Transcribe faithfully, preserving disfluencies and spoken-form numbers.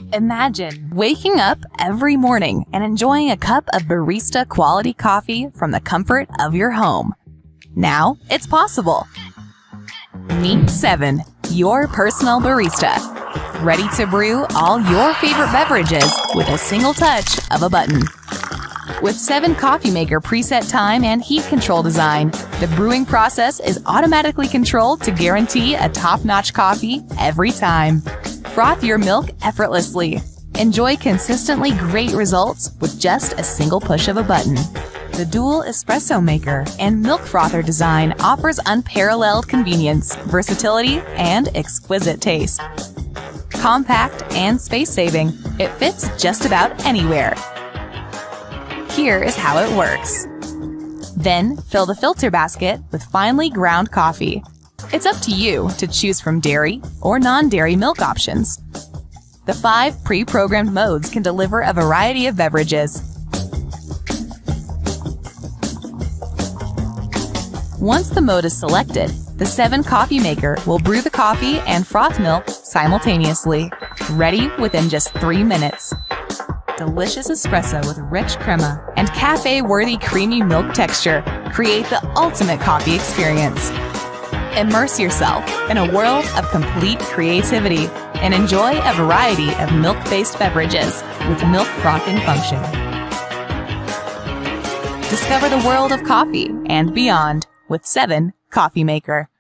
Imagine waking up every morning and enjoying a cup of barista quality coffee from the comfort of your home. Now it's possible. Meet Seven, your personal barista, ready to brew all your favorite beverages with a single touch of a button. With Seven Coffee Maker preset time and heat control design, the brewing process is automatically controlled to guarantee a top-notch coffee every time. Froth your milk effortlessly. Enjoy consistently great results with just a single push of a button. The dual espresso maker and milk frother design offers unparalleled convenience, versatility, and exquisite taste. Compact and space-saving, it fits just about anywhere. Here is how it works. Then, fill the filter basket with finely ground coffee. It's up to you to choose from dairy or non-dairy milk options. The five pre-programmed modes can deliver a variety of beverages. Once the mode is selected, the Seven Coffee Maker will brew the coffee and froth milk simultaneously, ready within just three minutes. Delicious espresso with rich crema and cafe-worthy creamy milk texture create the ultimate coffee experience. Immerse yourself in a world of complete creativity and enjoy a variety of milk-based beverages with milk frothing function. Discover the world of coffee and beyond with Seven Coffee Maker.